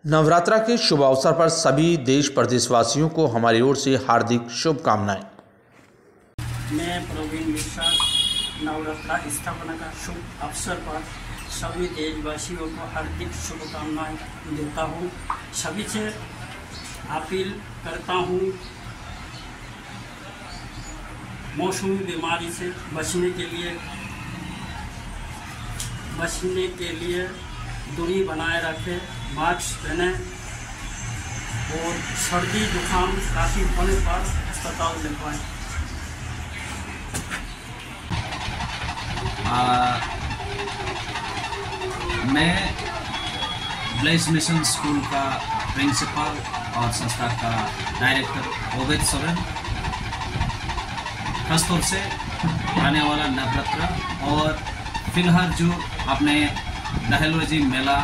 नवरात्रा के शुभ अवसर पर सभी देश प्रदेशवासियों को हमारी ओर से हार्दिक शुभकामनाएं। मैं प्रवीण मिश्रा नवरात्रा स्थापना का शुभ अवसर पर सभी देशवासियों को हार्दिक शुभकामनाएं देता हूं। सभी से अपील करता हूं, मौसमी बीमारी से बचने के लिए दूरी बनाए रखें, मास्क पहने और सर्दी जुकाम काफ़ी होने पर अस्पताल दिखवाएं। मैं ब्लेस मिशन स्कूल का प्रिंसिपल और संस्था का डायरेक्टर ओवेद सोरेन खासतौर से आने वाला नवरात्रा और फिलहाल जो अपने दहलवजी मेला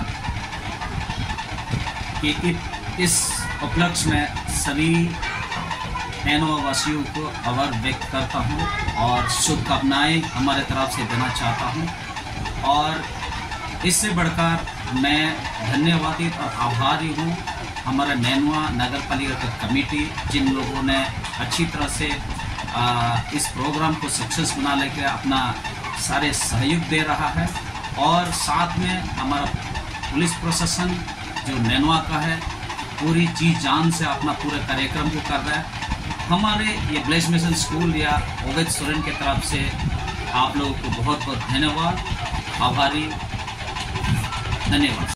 के इस उपलक्ष्य में सभी नैनवासियों को आभार व्यक्त करता हूं और शुभकामनाएं हमारे तरफ से देना चाहता हूं। और इससे बढ़कर मैं धन्यवादी और आभारी हूं हमारा नैनवा नगर पालिका की कमेटी, जिन लोगों ने अच्छी तरह से इस प्रोग्राम को सक्सेस बना लेकर अपना सारे सहयोग दे रहा है। और साथ में हमारा पुलिस प्रशासन जो नैनवा का है पूरी जी जान से अपना पूरे कार्यक्रम को कर रहा है। हमारे ये ब्लेस मिशन स्कूल या ओवेद सोरेन की तरफ से आप लोगों को बहुत बहुत धन्यवाद, आभारी, धन्यवाद।